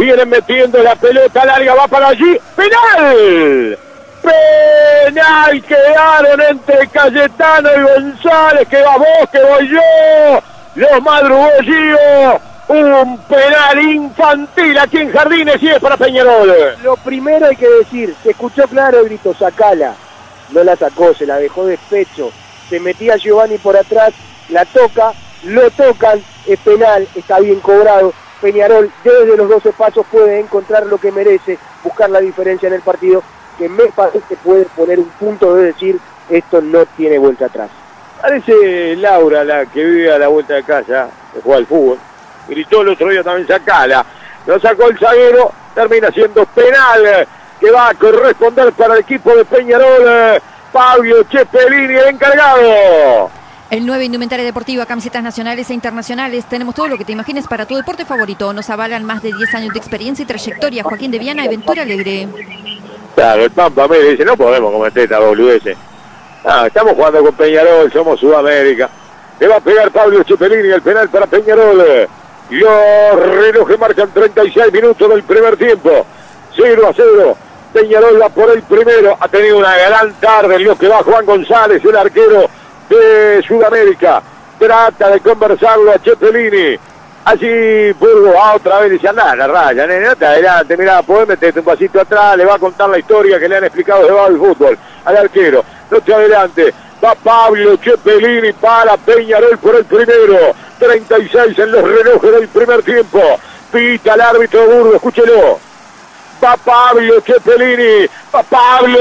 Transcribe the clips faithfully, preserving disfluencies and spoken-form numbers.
vienen metiendo la pelota larga, va para allí, ¡penal! ¡Penal! Quedaron entre Cayetano y González, que va vos, que voy yo, los madrugó Gio, un penal infantil aquí en Jardines y es para Peñarol. Lo primero hay que decir, se escuchó claro el grito, sacala, no la sacó, se la dejó de pecho, se metía Giovanni por atrás, la toca, lo tocan, es penal, está bien cobrado. Peñarol desde los doce pasos puede encontrar lo que merece, buscar la diferencia en el partido, que me parece puede poner un punto de decir, esto no tiene vuelta atrás. Parece Laura la que vive a la vuelta de casa, que juega al fútbol, gritó el otro día también sacala, lo sacó el zaguero, termina siendo penal, que va a corresponder para el equipo de Peñarol, Pablo Cepelini, el encargado. El nueve Indumentaria Deportiva, camisetas nacionales e internacionales. Tenemos todo lo que te imagines para tu deporte favorito. Nos avalan más de diez años de experiencia y trayectoria. Joaquín de Viana y Ventura Alegre. Claro, el Pampa me dice, no podemos cometer esta boludez. Ah, estamos jugando con Peñarol, somos Sudamérica. Le va a pegar Pablo Cepelini el penal para Peñarol. Los relojes marcan treinta y seis minutos del primer tiempo. cero a cero. Peñarol va por el primero. Ha tenido una gran tarde en lo que va Juan González, el arquero de Sudamérica. Trata de conversarlo a Cepelini. Allí Burgos va otra vez, dice, andá, la raya, nene, no te adelante, mirá, podés meterte un pasito atrás, le va a contar la historia que le han explicado de el fútbol al arquero. No te adelante, va Pablo Cepelini para Peñarol por el primero. treinta y seis en los relojes del primer tiempo. Pita el árbitro Burgos, escúchelo. Va Pablo Cepelini, va Pablo.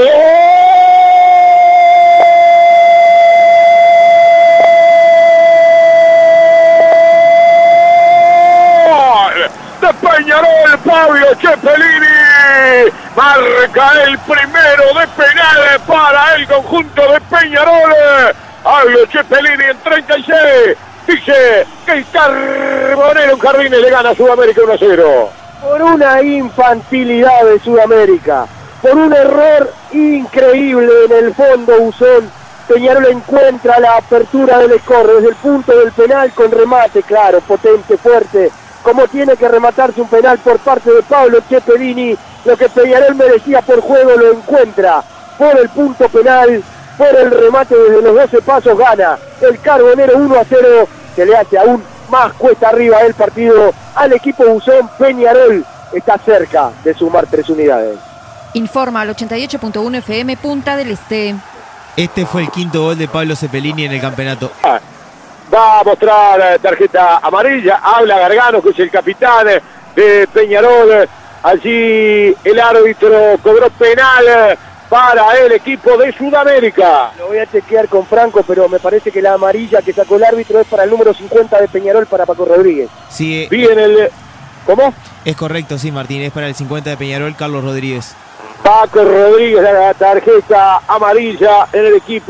De Peñarol, Pablo Cepelini marca el primero de penales para el conjunto de Peñarol. Pablo Cepelini en treinta y seis dice que el Carbonero en Jardines le gana a Sudamérica uno a cero. Por una infantilidad de Sudamérica, por un error increíble en el fondo Buzón, Peñarol encuentra la apertura del score desde el punto del penal con remate, claro, potente, fuerte, como tiene que rematarse un penal por parte de Pablo Cepelini. Lo que Peñarol merecía por juego lo encuentra por el punto penal, por el remate desde los doce pasos, gana el Carbonero uno a cero, que le hace aún más cuesta arriba el partido al equipo Buzón. Peñarol está cerca de sumar tres unidades. Informa al ochenta y ocho punto uno F M Punta del Este. Este fue el quinto gol de Pablo Cepelini en el campeonato. Ah. Va a mostrar tarjeta amarilla, habla Gargano, que es el capitán de Peñarol. Allí el árbitro cobró penal para el equipo de Sudamérica. Lo voy a chequear con Franco, pero me parece que la amarilla que sacó el árbitro es para el número cincuenta de Peñarol, para Paco Rodríguez. Sí, Bien el... ¿Cómo? Es correcto, sí, Martín, es para el cincuenta de Peñarol, Carlos Rodríguez. Paco Rodríguez, la tarjeta amarilla en el equipo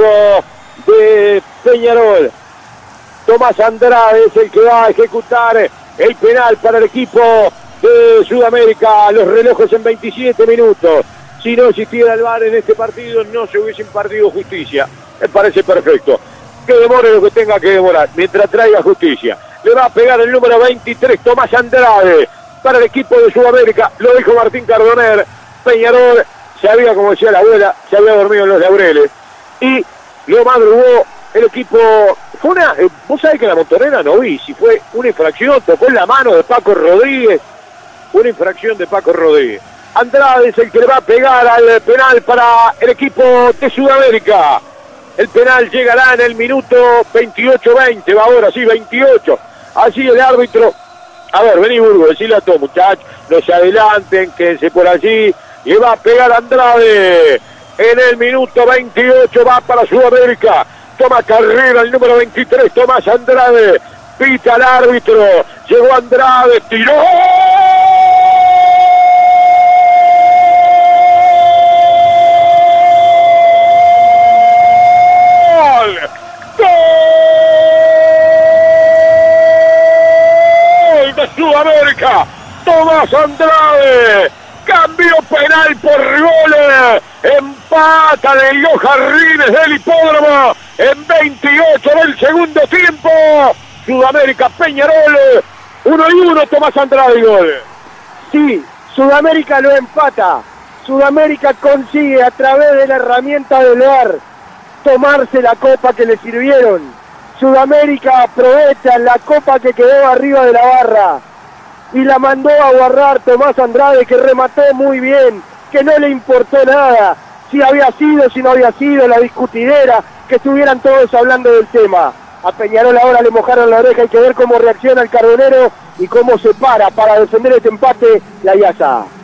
de Peñarol. Tomás Andrade es el que va a ejecutar el penal para el equipo de Sudamérica. Los relojes en veintisiete minutos. Si no existiera el V A R en este partido, no se hubiese impartido justicia. Me parece perfecto. Que demore lo que tenga que demorar, mientras traiga justicia. Le va a pegar el número veintitrés, Tomás Andrade, para el equipo de Sudamérica. Lo dijo Martín Cardoner. Peñarol se había, como decía la abuela, se había dormido en los laureles. Y lo madrugó el equipo. Fue una, eh, vos sabés que la Montonera no vi si fue una infracción, tocó en la mano de Paco Rodríguez, una infracción de Paco Rodríguez. Andrade es el que le va a pegar al penal para el equipo de Sudamérica. El penal llegará en el minuto veintiocho veinte, va ahora sí, veintiocho. Así el árbitro, a ver, vení Burgo, decirle a todos muchachos, no se adelanten, quédense por allí. Le va a pegar Andrade en el minuto veintiocho, va para Sudamérica. Toma carrera el número veintitrés, Tomás Andrade. Pita al árbitro. Llegó Andrade, tiró. ¡Gol! ¡Gol de Sudamérica! Tomás Andrade. Cambio penal por goles. Empata de los Jardines del Hipódromo en veintiocho del segundo tiempo. Sudamérica, Peñarol, uno y uno, Tomás Andrade, gol. Sí, Sudamérica lo empata. Sudamérica consigue a través de la herramienta del V A R tomarse la copa que le sirvieron. Sudamérica aprovecha la copa que quedó arriba de la barra y la mandó a guardar Tomás Andrade, que remató muy bien, que no le importó nada si había sido, si no había sido, la discutidera, que estuvieran todos hablando del tema. A Peñarol ahora le mojaron la oreja, hay que ver cómo reacciona el Carbonero y cómo se para para defender este empate la I A S A.